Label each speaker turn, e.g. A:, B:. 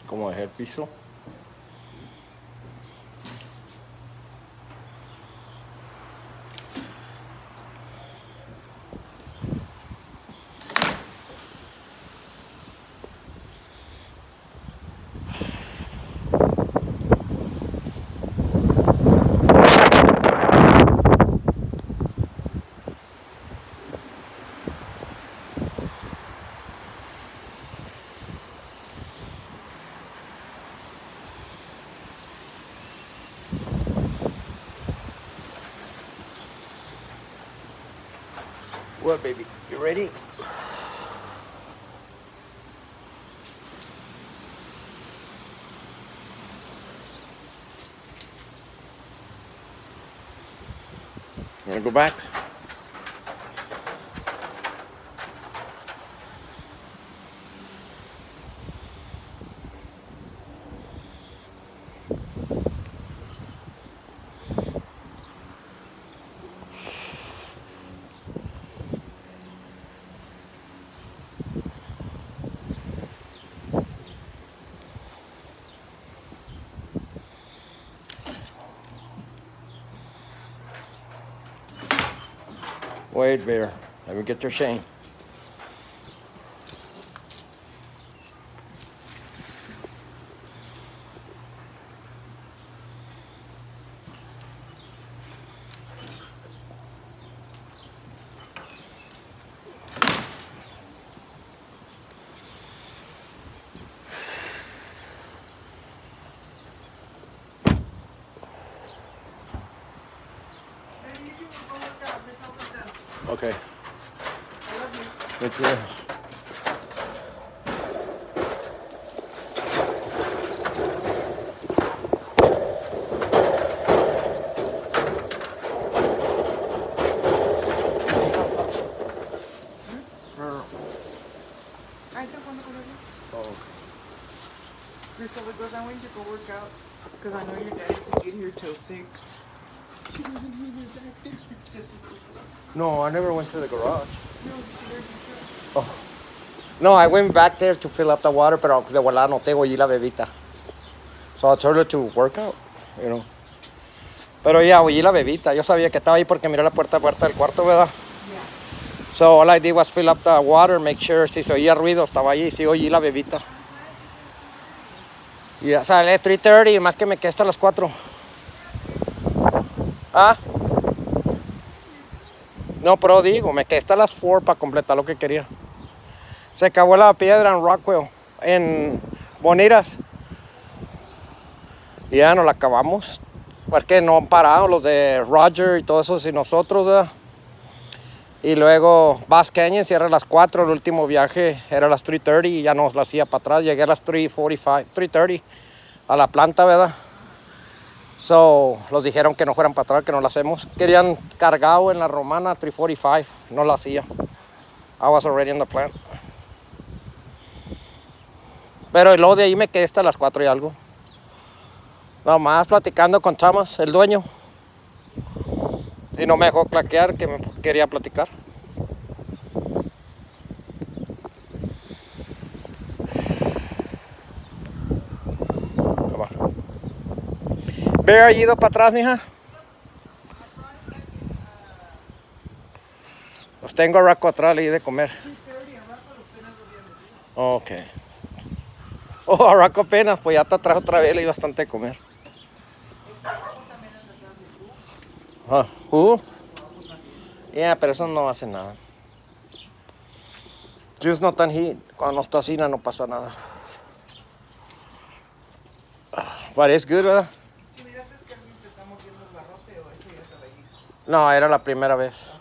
A: como dejé el piso. What, baby? You ready? You wanna go back? Wait, Bear. Let me get your chain. Okay.
B: I love you.
A: Good deal.
B: I don't want to go to
A: Oh, okay.
B: Priscilla goes, I want you to go work out because I know your dad doesn't get here till 6. She doesn't hear me back there.
A: No, I never went to the garage.
B: No, she heard you.
A: Oh. No, I went back there to fill up the water, pero de volada no tengo allí la bebita. So I told her to work out, you know. Pero ya, oí la bebita. Yo sabía que estaba ahí porque miré la puerta del cuarto, ¿verdad?
B: Yeah.
A: So all I did was fill up the water, make sure si se oía ruido, estaba allí, sí oí la bebita. Y ya sale 3:30 y más que me quedé hasta las 4. ¿Ah? No, pero digo, me quedé hasta las 4 para completar lo que quería. Se acabó la piedra en Rockwell, en Bonitas. Y ya nos la acabamos. Porque no han parado los de Roger y todo eso, y nosotros, ¿verdad? Y luego Bass Canyon cierra a las 4. El último viaje era a las 3:30 y ya nos la hacía para atrás. Llegué a las 3:30 a la planta, ¿verdad? So, los dijeron que no fueran para atrás, que no la hacemos. Querían cargado en la Romana 3:45. No la hacía. I was already in the plant. Pero luego de ahí me quedé hasta las 4 y algo. Nomás platicando con Thomas, el dueño. Y no me dejó claquear, que me quería platicar. Bear, ¿ha ido para atrás, mija? Los tengo a Rocco atrás, le di de comer. Ok. Oh, a Rocco apenas, pues ya está atrás otra vez, le di bastante de comer. Yeah, pero eso no hace nada. Just not tan heat. Cuando no está así, no pasa nada. But it's good, ¿verdad?
B: Si miraste que alguien te está moviendo el barrote o eso ya estaba allí.
A: No, era la primera vez.